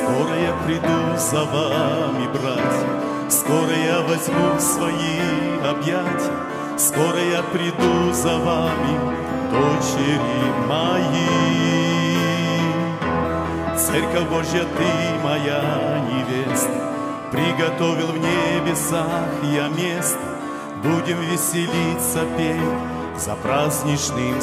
Скоро я приду за вами, братья, скоро я возьму свои объятия, скоро я приду за вами, дочери мои. Церковь Божья, ты моя невеста, приготовил в небесах я место. Будем веселиться, петь за праздничным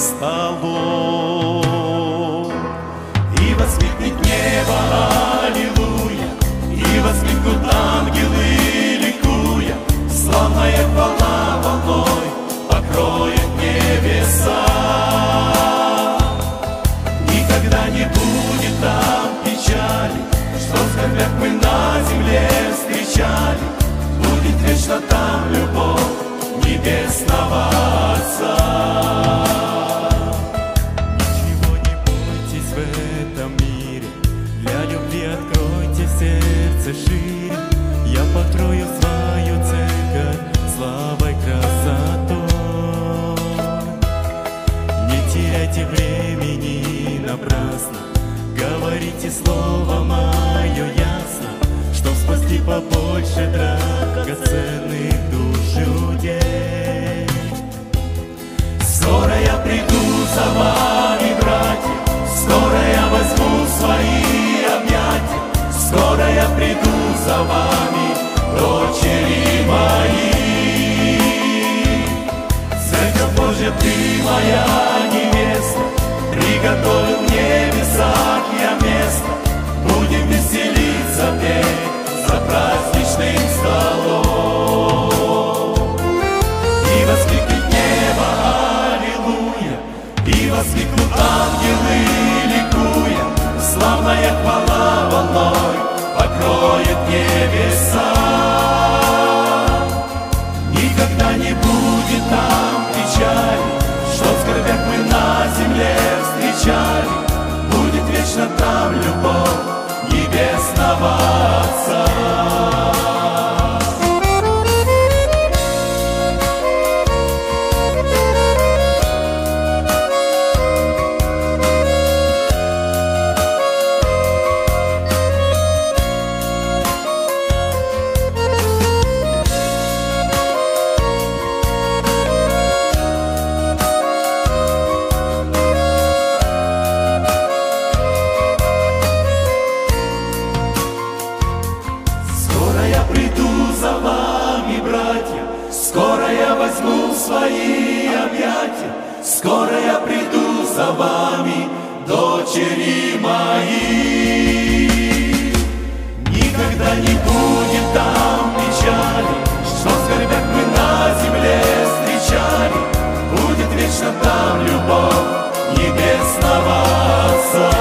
столом. И воскликнет небо, аллилуйя, и воскликнут ангелы, ликуя. Славная хвала волной покроет небеса. Никогда не будет там печали, что в скорбях мы на земле встречали. Будет вечно там любовь небесного Отца. Ничего не бойтесь в этом мире, для любви откройте сердце шире. Я покрою свою церковь славой, красотой. Не теряйте времени напрасно, говорите слово мое ясно, чтоб спасти побольше драгоценных душ людей. Скоро я приду за вами, братья, скоро я возьму свои объятия, скоро я приду за вами, дочери мои. Церковь Божья, ты моя невеста, приготовил в небесах я место. Будем веселиться, петь за праздничным столом. И воскликнет небо, аллилуйя, и воскликнут ангелы, ликуя. Славная хвала волной покроет небеса. Никогда не будет там печали, что в скорбях мы на земле встречали. Будет вечно там любовь небесного Отца. Скоро я возьму свои объятия, скоро я приду за вами, дочери мои. Никогда не будет там печали, что в скорбях мы на земле встречали. Будет вечно там любовь небесного Отца.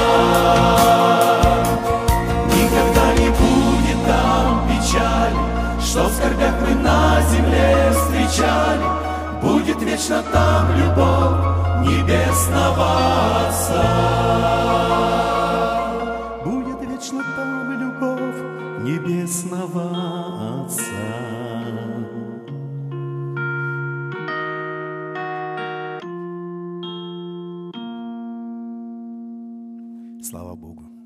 Никогда не будет там печали, что в скорбях мы на земле встречали. Будет вечно там любовь небесного Отца. Будет вечно там любовь небесного Отца. Слава Богу.